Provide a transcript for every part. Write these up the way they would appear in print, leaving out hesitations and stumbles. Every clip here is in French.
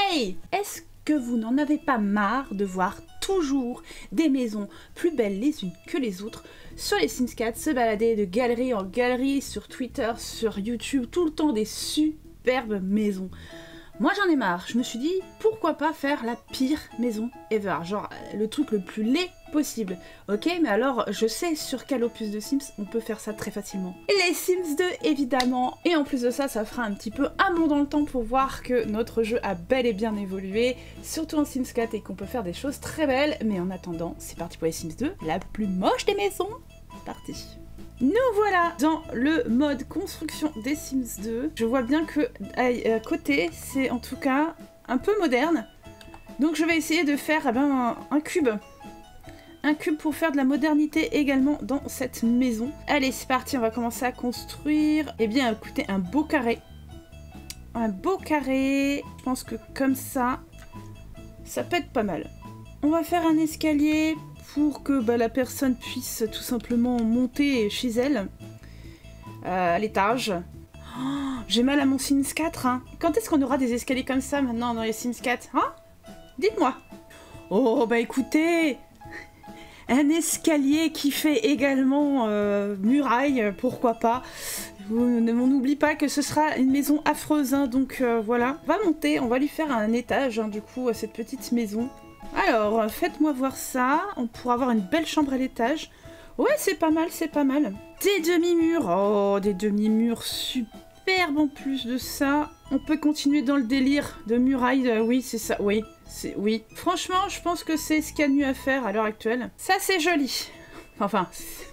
Hey! Est-ce que vous n'en avez pas marre de voir toujours des maisons plus belles les unes que les autres sur les Sims 4, se balader de galerie en galerie, sur Twitter, sur YouTube, tout le temps des superbes maisons. Moi j'en ai marre, je me suis dit pourquoi pas faire la pire maison ever, genre le truc le plus laid possible. Ok, mais alors je sais sur quel opus de Sims on peut faire ça très facilement. Et les Sims 2 évidemment, et en plus de ça, ça fera un petit peu un bond dans le temps pour voir que notre jeu a bel et bien évolué, surtout en Sims 4 et qu'on peut faire des choses très belles, mais en attendant, c'est parti pour les Sims 2, la plus moche des maisons, c'est parti. Nous voilà dans le mode construction des Sims 2. Je vois bien que à côté, c'est en tout cas un peu moderne. Donc je vais essayer de faire un cube. Un cube pour faire de la modernité également dans cette maison. Allez, c'est parti, on va commencer à construire. Eh bien, écoutez, un beau carré. Un beau carré. Je pense que comme ça, ça peut être pas mal. On va faire un escalier pour que la personne puisse tout simplement monter chez elle à l'étage. Oh, j'ai mal à mon Sims 4. Hein. Quand est-ce qu'on aura des escaliers comme ça maintenant dans les Sims 4 hein? Dites-moi. Oh, bah écoutez, un escalier qui fait également muraille, pourquoi pas. On n'oublie pas que ce sera une maison affreuse, hein, donc voilà. On va monter, on va lui faire un étage, hein, du coup, à cette petite maison. Alors, faites-moi voir ça. On pourra avoir une belle chambre à l'étage. Ouais, c'est pas mal, c'est pas mal. Des demi-murs. Oh, des demi-murs superbes en plus de ça. On peut continuer dans le délire de muraille. Oui, c'est ça, oui. Oui. Franchement, je pense que c'est ce qu'il y a de mieux à faire à l'heure actuelle. Ça, c'est joli. Enfin,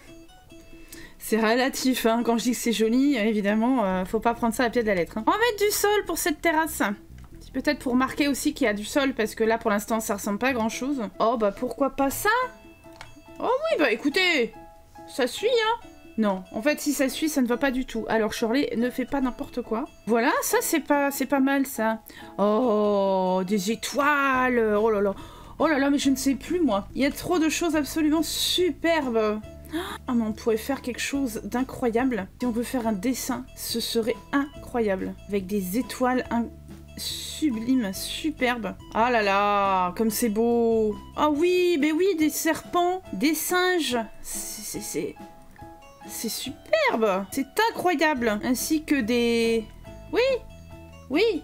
c'est relatif, hein. Quand je dis que c'est joli, évidemment, faut pas prendre ça à pied de la lettre. Hein. On va mettre du sol pour cette terrasse. Peut-être pour marquer aussi qu'il y a du sol, parce que là, pour l'instant, ça ressemble pas à grand-chose. Oh, bah pourquoi pas ça? Oh oui, bah écoutez, ça suit, hein. Non, en fait, si ça suit, ça ne va pas du tout. Alors, Shirley, ne fais pas n'importe quoi. Voilà, ça, c'est pas mal, ça. Oh, des étoiles. Oh là là. Oh là là, mais je ne sais plus, moi. Il y a trop de choses absolument superbes. Ah, mais on pourrait faire quelque chose d'incroyable. Si on veut faire un dessin, ce serait incroyable. Avec des étoiles sublime, superbe. Ah là là, comme c'est beau. Ah oui, mais oui, des serpents, des singes. C'est superbe. C'est incroyable. Ainsi que des... Oui, oui.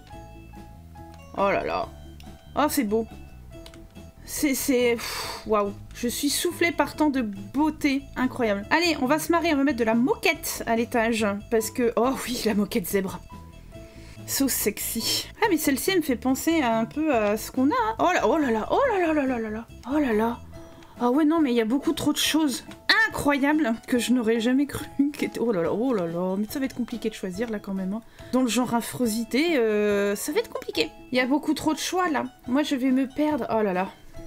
Oh là là. Oh, c'est beau. C'est... Waouh. Je suis soufflée par tant de beauté incroyable. Allez, on va se marrer, on va mettre de la moquette à l'étage. Parce que... Oh oui, la moquette zèbre. So sexy. Ah mais celle-ci elle me fait penser un peu à ce qu'on a. Hein. Oh là, oh là là, oh là là là là là là. Oh là là. Ah ouais non mais il y a beaucoup trop de choses incroyables que je n'aurais jamais cru. Oh là là, oh là là. Mais ça va être compliqué de choisir là quand même. Hein. Dans le genre affrosité, ça va être compliqué. Il y a beaucoup trop de choix là. Moi je vais me perdre. Oh là là.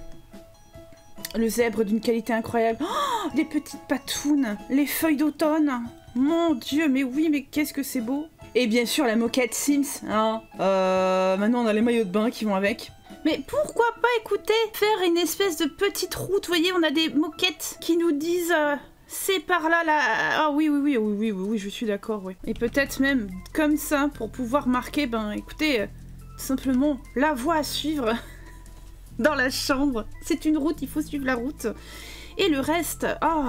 Le zèbre d'une qualité incroyable. Oh, les petites patounes. Les feuilles d'automne. Mon Dieu, mais oui, mais qu'est-ce que c'est beau. Et bien sûr la moquette Sims, hein. Maintenant on a les maillots de bain qui vont avec. Mais pourquoi pas, écoutez, faire une espèce de petite route, vous voyez, on a des moquettes qui nous disent c'est par là, là. Ah oui, oui, je suis d'accord, oui. Et peut-être même comme ça, pour pouvoir marquer, écoutez, simplement la voie à suivre dans la chambre. C'est une route, il faut suivre la route. Et le reste,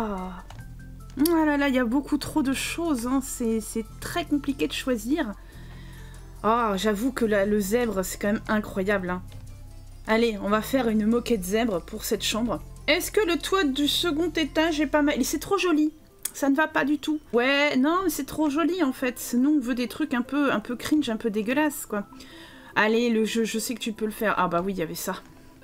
oh là là, il y a beaucoup trop de choses, hein. C'est très compliqué de choisir. Oh, j'avoue que le zèbre, c'est quand même incroyable. Hein. Allez, on va faire une moquette zèbre pour cette chambre. Est-ce que le toit du second étage est pas mal? C'est trop joli. Ça ne va pas du tout. Ouais, non, mais c'est trop joli en fait. Nous, on veut des trucs un peu cringe, un peu dégueulasses, quoi. Allez, le jeu, je sais que tu peux le faire. Ah bah oui, il y avait ça.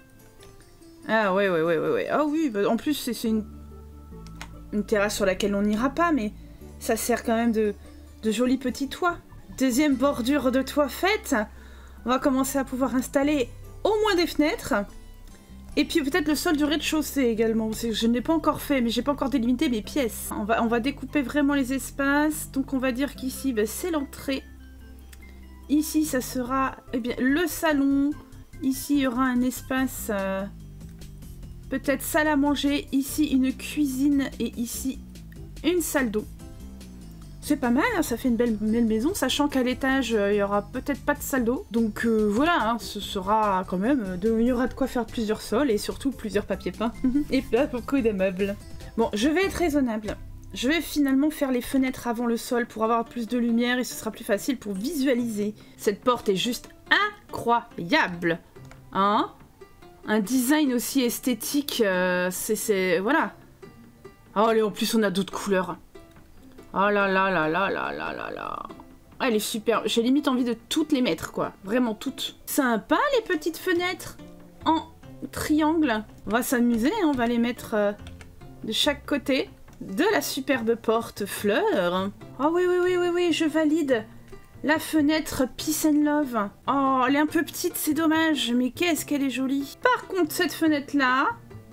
Ah ouais. Ah oui, bah, en plus, c'est une terrasse sur laquelle on n'ira pas, mais ça sert quand même de jolis petits toits. Deuxième bordure de toit faite. On va commencer à pouvoir installer au moins des fenêtres. Et puis peut-être le sol du rez-de-chaussée également. Je ne l'ai pas encore fait, mais j'ai pas encore délimité mes pièces. On va découper vraiment les espaces. Donc on va dire qu'ici, c'est l'entrée. Ici, ça sera le salon. Ici, il y aura un espace... peut-être salle à manger, ici une cuisine et ici une salle d'eau. C'est pas mal, hein, ça fait une belle maison, sachant qu'à l'étage, il y aura peut-être pas de salle d'eau. Donc voilà, hein, ce sera quand même... il y aura de quoi faire plusieurs sols et surtout plusieurs papiers peints. Et pas beaucoup de meubles. Bon, je vais être raisonnable. Je vais finalement faire les fenêtres avant le sol pour avoir plus de lumière et ce sera plus facile pour visualiser. Cette porte est juste incroyable. Hein? Un design aussi esthétique, c'est... Voilà. Oh, et en plus, on a d'autres couleurs. Oh là là là là là là là là. Ah, elle est super. J'ai limite envie de toutes les mettre, quoi. Vraiment toutes. Sympa, les petites fenêtres en triangle. On va s'amuser, hein, on va les mettre de chaque côté de la superbe porte fleur. Oh oui, oui, oui, oui, oui, je valide. La fenêtre Peace and Love. Oh, elle est un peu petite, c'est dommage, mais qu'est-ce qu'elle est jolie. Par contre, cette fenêtre-là...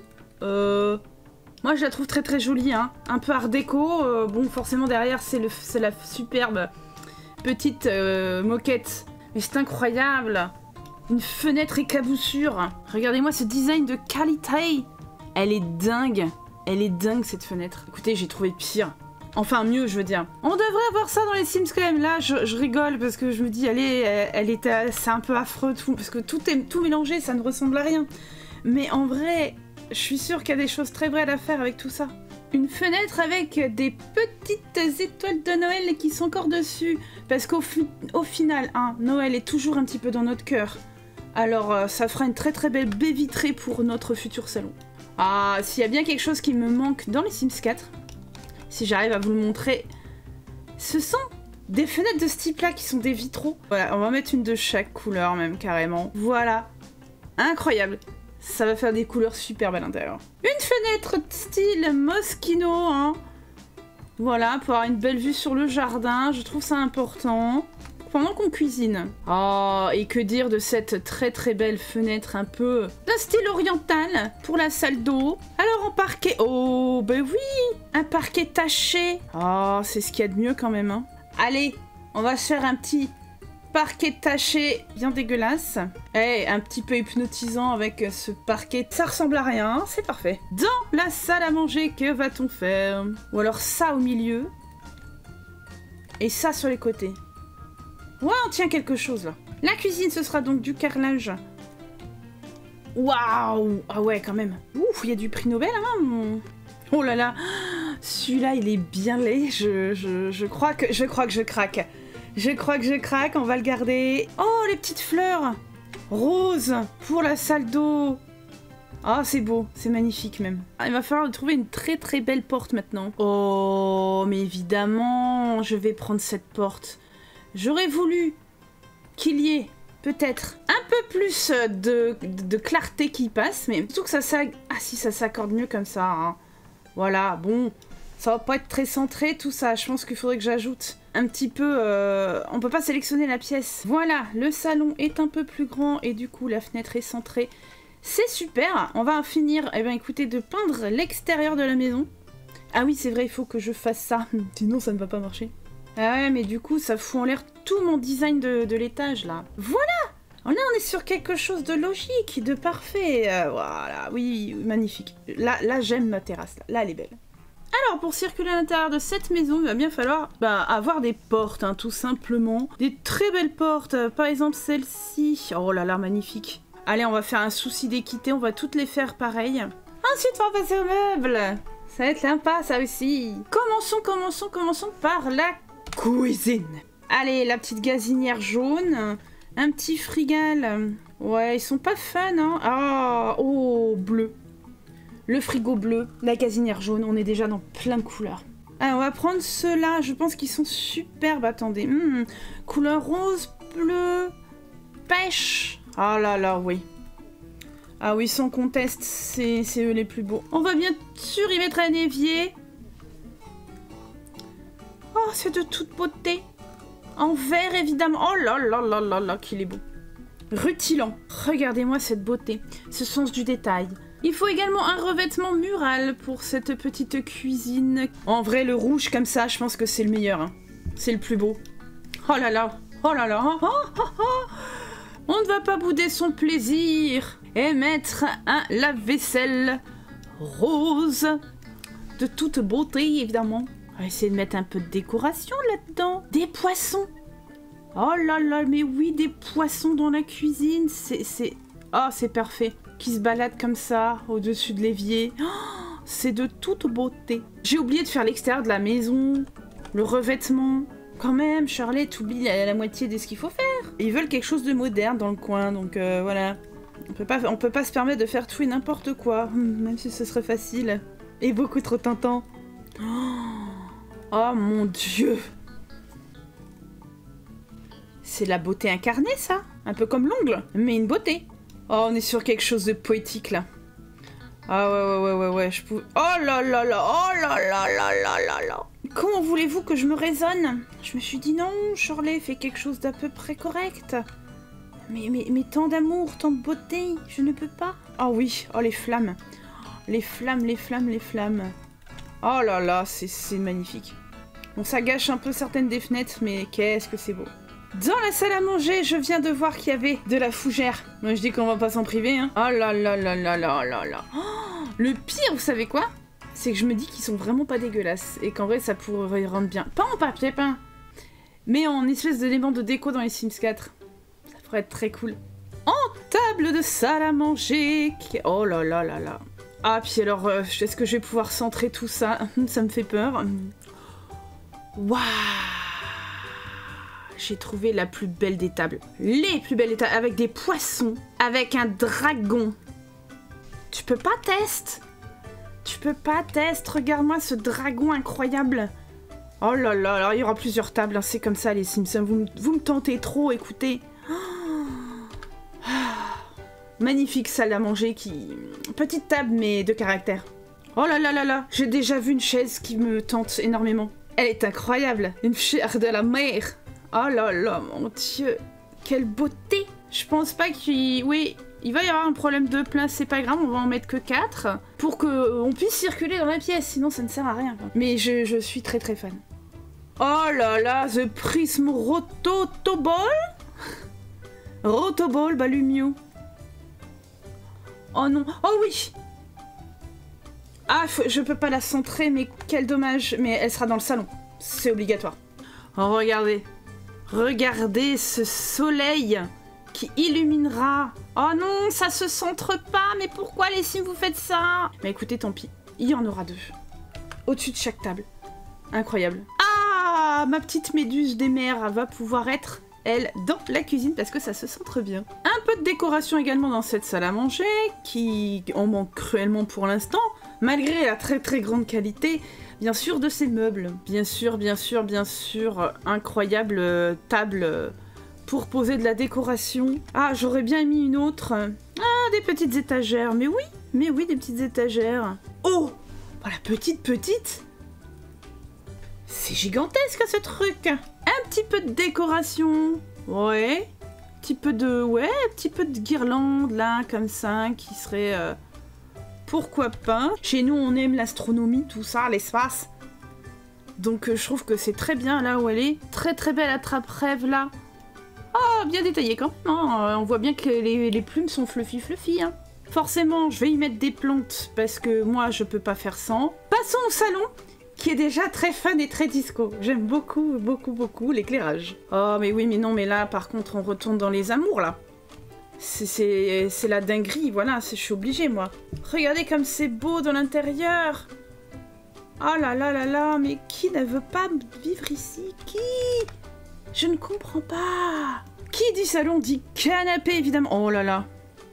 Moi, je la trouve très très jolie, hein. Un peu art déco. Bon, forcément, derrière, c'est la superbe petite moquette. Mais c'est incroyable. Une fenêtre écaboussure. Regardez-moi ce design de qualité. Elle est dingue. Elle est dingue, cette fenêtre. Écoutez, j'ai trouvé pire. Enfin, mieux, je veux dire. On devrait avoir ça dans les Sims quand même. Là, je rigole parce que je me dis, allez, c'est un peu affreux, tout, parce que tout est tout mélangé, ça ne ressemble à rien. Mais en vrai... Je suis sûre qu'il y a des choses très vraies à faire avec tout ça. Une fenêtre avec des petites étoiles de Noël qui sont encore dessus. Parce qu'au final, hein, Noël est toujours un petit peu dans notre cœur. Alors ça fera une très très belle baie vitrée pour notre futur salon. Ah, s'il y a bien quelque chose qui me manque dans les Sims 4, si j'arrive à vous le montrer, ce sont des fenêtres de ce type-là qui sont des vitraux. Voilà, on va mettre une de chaque couleur même carrément. Voilà, incroyable. Ça va faire des couleurs superbes à l'intérieur. Une fenêtre style Moschino, hein. Voilà, pour avoir une belle vue sur le jardin. Je trouve ça important. Pendant qu'on cuisine. Oh, et que dire de cette très très belle fenêtre un peu de style oriental pour la salle d'eau. Alors en parquet... Oh, ben oui, un parquet taché. Oh, c'est ce qu'il y a de mieux quand même, hein. Allez, on va se faire un petit... parquet taché bien dégueulasse. Et un petit peu hypnotisant avec ce parquet. Ça ressemble à rien, c'est parfait. Dans la salle à manger, que va-t-on faire? Ou alors ça au milieu. Et ça sur les côtés. Ouais, on tient quelque chose là. La cuisine, ce sera donc du carrelage. Waouh! Ah ouais, quand même. Ouf, il y a du prix Nobel, hein. Oh là là. Celui-là, il est bien laid. Je crois que je craque. Je crois que je craque, on va le garder. Oh, les petites fleurs roses pour la salle d'eau. Ah, c'est beau, c'est magnifique même. Ah, il va falloir trouver une très très belle porte maintenant. Oh, mais évidemment, je vais prendre cette porte. J'aurais voulu qu'il y ait peut-être un peu plus de clarté qui passe, mais surtout que ça s'accorde mieux comme ça. Hein. Voilà, bon... Ça va pas être très centré tout ça, je pense qu'il faudrait que j'ajoute un petit peu... On peut pas sélectionner la pièce. Voilà, le salon est un peu plus grand et du coup la fenêtre est centrée. C'est super, on va finir, eh bien écoutez, de peindre l'extérieur de la maison. Ah oui, c'est vrai, il faut que je fasse ça, sinon ça ne va pas marcher. Ah ouais, mais du coup ça fout en l'air tout mon design de l'étage là. Voilà! Là on est sur quelque chose de logique, de parfait. Voilà, oui, magnifique. Là j'aime ma terrasse, là elle est belle. Alors, pour circuler à l'intérieur de cette maison, il va bien falloir avoir des portes, hein, tout simplement. Des très belles portes, par exemple celle-ci. Oh là là, magnifique. Allez, on va faire un souci d'équité, on va toutes les faire pareilles. Ensuite, on va passer aux meubles. Ça va être sympa, ça aussi. Commençons par la cuisine. Allez, la petite gazinière jaune, un petit frigal. Ouais, ils sont pas fun, hein. Ah, oh, bleu. Le frigo bleu, la gazinière jaune, on est déjà dans plein de couleurs. Alors, on va prendre ceux-là, je pense qu'ils sont superbes. Attendez, couleur rose, bleu, pêche. Ah là là, oui. Ah oui, sans conteste, c'est eux les plus beaux. On va bien sûr y mettre un évier. Oh, c'est de toute beauté. En vert, évidemment. Oh là là là là là, qu'il est beau. Rutilant. Regardez-moi cette beauté, ce sens du détail. Il faut également un revêtement mural pour cette petite cuisine. En vrai, le rouge comme ça, je pense que c'est le meilleur. Hein. C'est le plus beau. Oh là là, oh là là. Oh, oh, oh. On ne va pas bouder son plaisir et mettre un lave-vaisselle rose de toute beauté, évidemment. On va essayer de mettre un peu de décoration là-dedans. Des poissons. Oh là là, mais oui, des poissons dans la cuisine. Oh, c'est parfait. Qui se baladent comme ça, au-dessus de l'évier. Oh, c'est de toute beauté. J'ai oublié de faire l'extérieur de la maison. Le revêtement. Quand même, Shirley, t'oublies la moitié de ce qu'il faut faire. Ils veulent quelque chose de moderne dans le coin, donc voilà. On peut pas se permettre de faire tout et n'importe quoi, même si ce serait facile. Et beaucoup trop tentant. Oh mon Dieu! C'est la beauté incarnée, ça. Un peu comme l'ongle, mais une beauté. Oh, on est sur quelque chose de poétique, là. Ah ouais, je pouvais... Oh là là là, oh là là là là là là. Comment voulez-vous que je me raisonne? Je me suis dit non, Shirley, fais quelque chose d'à peu près correct. Mais tant d'amour, tant de beauté, je ne peux pas. Oh oui, oh les flammes. Les flammes, les flammes, les flammes. Oh là là, c'est magnifique. Bon, ça gâche un peu certaines des fenêtres, mais qu'est-ce que c'est beau. Dans la salle à manger, je viens de voir qu'il y avait de la fougère. Moi, je dis qu'on va pas s'en priver, hein. Oh là là là là là là là. Oh, le pire, vous savez quoi? C'est que je me dis qu'ils sont vraiment pas dégueulasses. Et qu'en vrai, ça pourrait rendre bien. Pas en papier peint, mais en espèce d'élément de déco dans les Sims 4. Ça pourrait être très cool. En table de salle à manger. Oh là là là là. Ah, puis alors, est-ce que je vais pouvoir centrer tout ça? Ça me fait peur. Waouh! J'ai trouvé la plus belle des tables. Les plus belles des tables. Avec des poissons. Avec un dragon. Tu peux pas tester? Tu peux pas tester? Regarde-moi ce dragon incroyable. Oh là là, alors il y aura plusieurs tables. Hein. C'est comme ça les Simpsons. Vous me tentez trop, écoutez. Magnifique salle à manger qui... Petite table mais de caractère. Oh là là là là. J'ai déjà vu une chaise qui me tente énormément. Elle est incroyable. Une chair de la mer. Oh là là, mon Dieu. Quelle beauté. Je pense pas qu'il... Oui, il va y avoir un problème de place. C'est pas grave, on va en mettre que 4. Pour qu'on puisse circuler dans la pièce. Sinon, ça ne sert à rien. Mais je suis très très fan. Oh là là, The Prism Rotoball. Rotoball Balumio. Oh non. Oh oui. Ah, je peux pas la centrer, mais quel dommage. Mais elle sera dans le salon. C'est obligatoire. Oh, regardez. Regardez ce soleil qui illuminera. Oh non, ça se centre pas. Mais pourquoi les Sims vous faites ça? Mais écoutez, tant pis. Il y en aura 2. Au-dessus de chaque table. Incroyable. Ah, ma petite méduse des mers va pouvoir être, elle, dans la cuisine parce que ça se centre bien. Un peu de décoration également dans cette salle à manger qui en manque cruellement pour l'instant. Malgré la très très grande qualité, bien sûr, de ces meubles. Bien sûr, incroyable table pour poser de la décoration. Ah, j'aurais bien mis une autre. Ah, des petites étagères. Mais oui, des petites étagères. Oh, voilà, petite. C'est gigantesque ce truc. Un petit peu de décoration. Ouais. Un petit peu de guirlande là, comme ça, qui serait... Pourquoi pas? Chez nous, on aime l'astronomie, tout ça, l'espace. Donc, je trouve que c'est très bien là où elle est. Très très belle attrape-rêve là. Oh, bien détaillé quand même. Hein. On voit bien que les plumes sont fluffy. Hein. Forcément, je vais y mettre des plantes parce que moi, je peux pas faire sans. Passons au salon, qui est déjà très fun et très disco. J'aime beaucoup l'éclairage. Oh, mais oui, mais non, mais là, par contre, on retourne dans les amours là. C'est la dinguerie, voilà, je suis obligée, moi. Regardez comme c'est beau dans l'intérieur. Oh là là là là, mais qui ne veut pas vivre ici? Qui? Je ne comprends pas. Qui dit salon dit canapé, évidemment. Oh là là.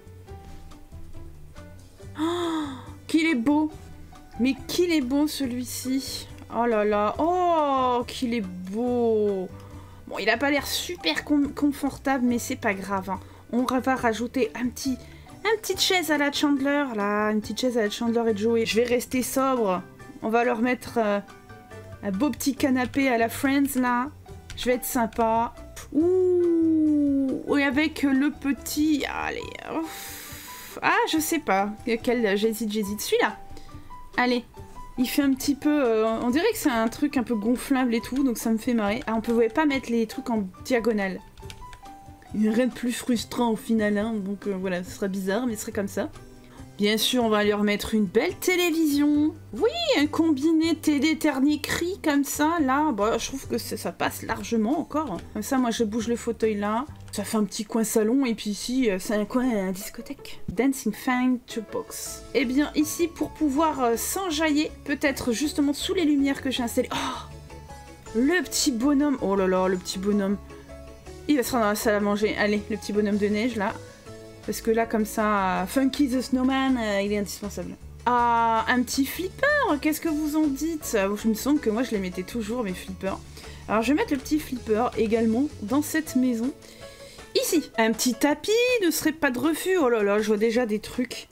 Oh, qu'il est beau. Mais qu'il est beau, celui-ci. Oh là là. Oh, qu'il est beau. Bon, il a pas l'air super confortable, mais c'est pas grave, hein. On va rajouter une petite chaise à la Chandler, là, une petite chaise à la Chandler et Joey. Je vais rester sobre. On va leur mettre un beau petit canapé à la Friends, là. Je vais être sympa. Ouh, et avec le petit... Allez. Ouf. Ah, je sais pas. J'hésite. Celui-là. Allez. Il fait un petit peu... on dirait que c'est un truc un peu gonflable et tout, donc ça me fait marrer. Ah, on pouvait pas mettre les trucs en diagonale. Il n'y a rien de plus frustrant au final, hein, donc voilà, ce serait bizarre, mais ce serait comme ça. Bien sûr, on va lui remettre une belle télévision. Oui, un combiné télé Ternicry comme ça, là. Bah, je trouve que ça passe largement encore. Comme ça, moi, je bouge le fauteuil là. Ça fait un petit coin salon. Et puis ici, c'est un coin discothèque. Dancing Fine Jukebox. Eh bien, ici, pour pouvoir s'enjailler, peut-être justement sous les lumières que j'ai installées. Oh, le petit bonhomme. Oh là là, le petit bonhomme. Il va se rendre dans la salle à manger. Allez, le petit bonhomme de neige, là. Parce que là, comme ça, Funky the Snowman, il est indispensable. Ah, un petit flipper, qu'est-ce que vous en dites? Il me semble que moi, je les mettais toujours, mes flippers. Alors, je vais mettre le petit flipper également dans cette maison. Ici, un petit tapis ne serait pas de refus. Oh là là, je vois déjà des trucs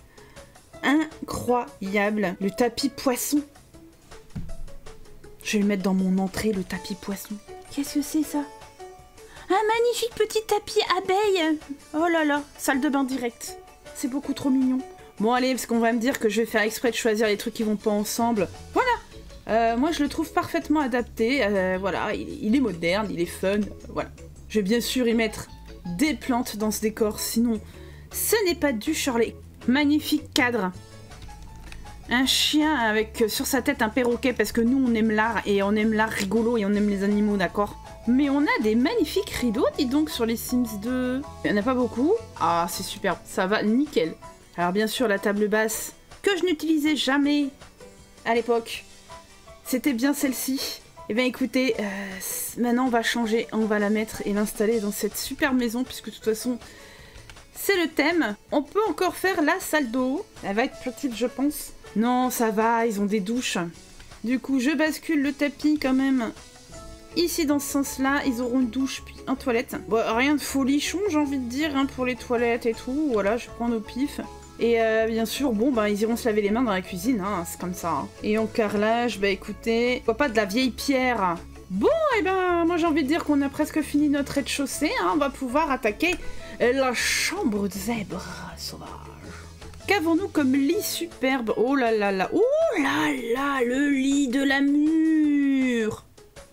incroyables. Le tapis poisson. Je vais le mettre dans mon entrée, le tapis poisson. Qu'est-ce que c'est, ça? Un magnifique petit tapis abeille. Oh là là, salle de bain directe. C'est beaucoup trop mignon. Bon allez, parce qu'on va me dire que je vais faire exprès de choisir les trucs qui vont pas ensemble. Voilà. Moi je le trouve parfaitement adapté. Voilà, il est moderne, il est fun. Voilà. Je vais bien sûr y mettre des plantes dans ce décor, sinon ce n'est pas du Shirley. Magnifique cadre. Un chien avec sur sa tête un perroquet, parce que nous on aime l'art, et on aime l'art rigolo, et on aime les animaux, d'accord? Mais on a des magnifiques rideaux, dis donc, sur les Sims 2. Il n'y en a pas beaucoup. Ah, c'est super, ça va nickel. Alors bien sûr, la table basse, que je n'utilisais jamais à l'époque, c'était bien celle-ci. Eh bien écoutez, maintenant on va changer, on va la mettre et l'installer dans cette super maison, puisque de toute façon, c'est le thème. On peut encore faire la salle d'eau. Elle va être petite, je pense. Non, ça va, ils ont des douches. Du coup, je bascule le tapis quand même. Ici, dans ce sens-là, ils auront une douche puis une toilette. Bon, rien de folichon, j'ai envie de dire, hein, pour les toilettes et tout. Voilà, je prends au pif. Et bien sûr, bon, bah, ils iront se laver les mains dans la cuisine, hein, c'est comme ça. Hein. Et en carrelage, bah écoutez, pas de la vieille pierre. Bon, et ben, moi j'ai envie de dire qu'on a presque fini notre rez-de-chaussée. Hein, on va pouvoir attaquer la chambre de zèbre sauvage. Qu'avons-nous comme lit superbe? Oh là là là, oh là là, le lit de la mûre.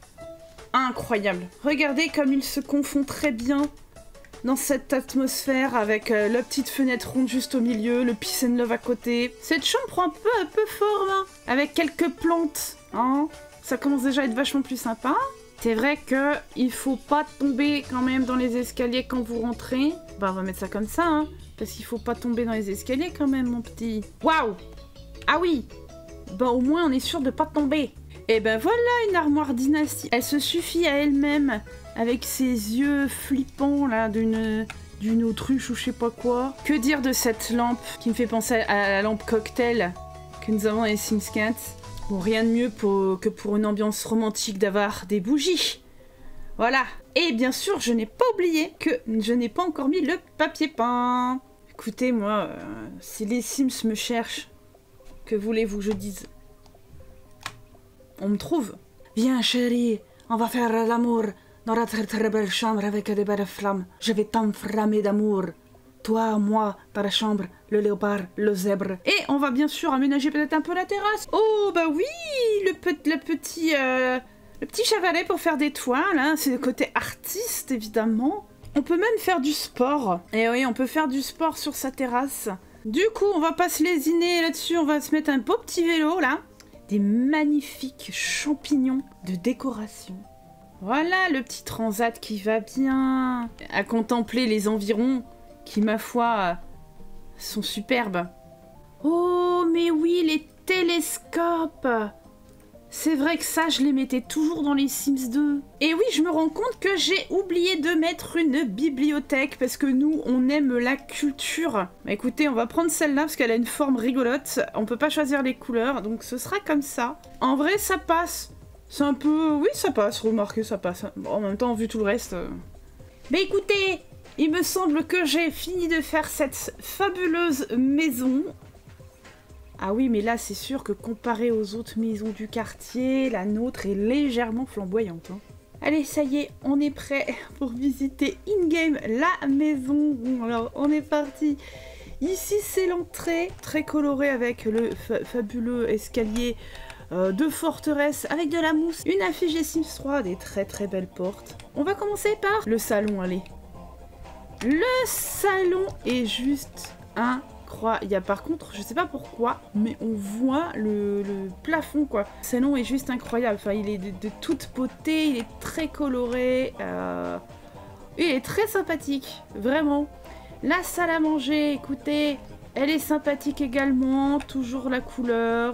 Incroyable. Regardez comme il se confond très bien dans cette atmosphère avec la petite fenêtre ronde juste au milieu, le peace and love à côté. Cette chambre prend un peu forme, hein, avec quelques plantes. Hein. Ça commence déjà à être vachement plus sympa. C'est vrai que il faut pas tomber quand même dans les escaliers quand vous rentrez. Bah on va mettre ça comme ça, hein, parce qu'il faut pas tomber dans les escaliers quand même, mon petit. Waouh! Ah oui! Bah au moins on est sûr de pas tomber. Et ben voilà une armoire dynastie. Elle se suffit à elle-même avec ses yeux flippants là d'une autruche ou je sais pas quoi. Que dire de cette lampe qui me fait penser à la lampe cocktail que nous avons dans les Sims 4. Bon, rien de mieux que pour une ambiance romantique d'avoir des bougies. Voilà. Et bien sûr, je n'ai pas oublié que je n'ai pas encore mis le papier peint. Écoutez, moi, si les Sims me cherchent, que voulez-vous que je dise? On me trouve. Viens chérie, on va faire l'amour dans la très très belle chambre avec des belles flammes. Je vais t'enflammer d'amour. Toi, moi, dans la chambre, le léopard, le zèbre. Et on va bien sûr aménager peut-être un peu la terrasse. Oh bah oui, le petit chevalet pour faire des toiles, hein. C'est le côté artiste évidemment. On peut même faire du sport. Et oui, on peut faire du sport sur sa terrasse. Du coup, on va pas se lésiner là-dessus, on va se mettre un beau petit vélo là. Des magnifiques champignons de décoration. Voilà le petit transat qui va bien. À contempler les environs qui, ma foi, sont superbes. Oh, mais oui, les télescopes! C'est vrai que ça, je les mettais toujours dans les Sims 2. Et oui, je me rends compte que j'ai oublié de mettre une bibliothèque, parce que nous, on aime la culture. Bah écoutez, on va prendre celle-là, parce qu'elle a une forme rigolote. On peut pas choisir les couleurs, donc ce sera comme ça. En vrai, ça passe. C'est un peu... Oui, ça passe, remarquez, ça passe. Bon, en même temps, vu tout le reste... Bah écoutez, il me semble que j'ai fini de faire cette fabuleuse maison. Ah oui, mais là, c'est sûr que comparé aux autres maisons du quartier, la nôtre est légèrement flamboyante. Hein. Allez, ça y est, on est prêt pour visiter in-game la maison. Bon, alors, on est parti. Ici, c'est l'entrée, très colorée avec le fabuleux escalier de forteresse avec de la mousse. Une affiche des Sims 3, des très très belles portes. On va commencer par le salon, allez. Le salon est juste incroyable. incroyable. Par contre, je sais pas pourquoi, mais on voit le plafond, quoi. Le salon est juste incroyable. Enfin, il est de toute beauté, il est très coloré. Il est très sympathique, vraiment. La salle à manger, écoutez, elle est sympathique également. Toujours la couleur.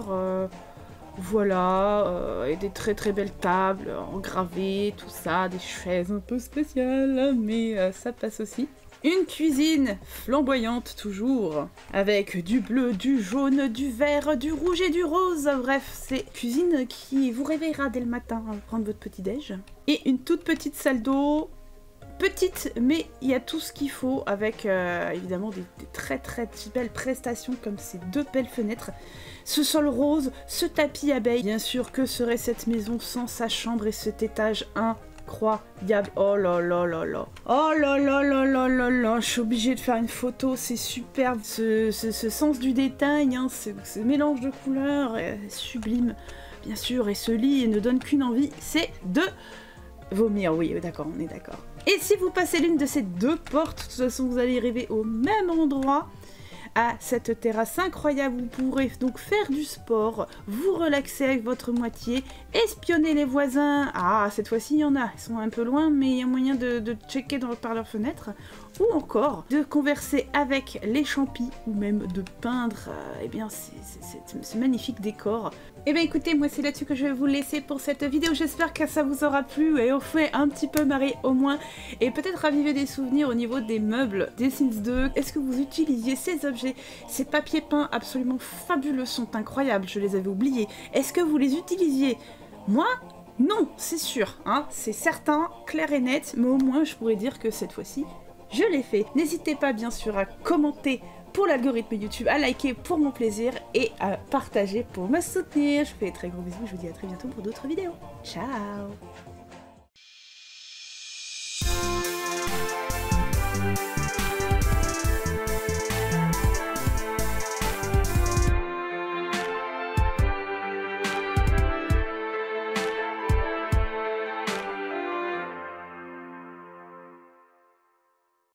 Voilà, et des très très belles tables engravées, tout ça, des chaises un peu spéciales, mais ça passe aussi. Une cuisine flamboyante toujours, avec du bleu, du jaune, du vert, du rouge et du rose. Bref, c'est cuisine qui vous réveillera dès le matin à prendre votre petit-déj. Et une toute petite salle d'eau, petite, mais il y a tout ce qu'il faut, avec évidemment des très très belles prestations comme ces deux belles fenêtres. Ce sol rose, ce tapis abeille. Bien sûr, que serait cette maison sans sa chambre et cet étage incroyable. Oh là là là là. Oh là là là là là là. Je suis obligée de faire une photo, c'est superbe. Ce sens du détail, hein, ce mélange de couleurs, sublime. Bien sûr, et ce lit ne donne qu'une envie, c'est de vomir. Oui, d'accord, on est d'accord. Et si vous passez l'une de ces deux portes, de toute façon, vous allez arriver au même endroit. À cette terrasse incroyable, vous pourrez donc faire du sport, vous relaxer avec votre moitié, espionner les voisins. Ah, cette fois-ci, il y en a, ils sont un peu loin, mais il y a moyen de checker par leur fenêtre. Ou encore de converser avec les champis, ou même de peindre eh bien, ce magnifique décor. Et bien écoutez, moi c'est là-dessus que je vais vous laisser pour cette vidéo. J'espère que ça vous aura plu et au fait un petit peu marrer au moins. Et peut-être raviver des souvenirs au niveau des meubles des Sims 2. Est-ce que vous utilisiez ces objets? Ces papiers peints absolument fabuleux sont incroyables, je les avais oubliés. Est-ce que vous les utilisiez? Moi, non, c'est sûr, hein, c'est certain, clair et net, mais au moins je pourrais dire que cette fois-ci, je l'ai fait. N'hésitez pas bien sûr à commenter pour l'algorithme YouTube, à liker pour mon plaisir et à partager pour me soutenir. Je vous fais de très gros bisous, je vous dis à très bientôt pour d'autres vidéos. Ciao!